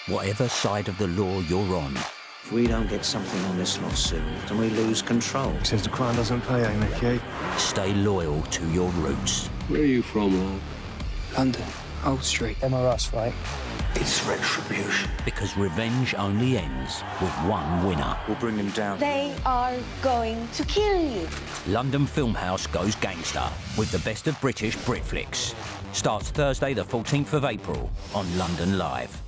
whatever side of the law you're on. If we don't get something on this lot soon, then we lose control. Says the Crown doesn't pay, eh, Mickey? Stay loyal to your roots. Where are you from, lad? London, Old Street. Them are us, right? It's retribution. Because revenge only ends with one winner. We'll bring them down. They are going to kill you. London Filmhouse goes gangster with the best of British Britflicks. Starts Thursday the 14th of April on London Live.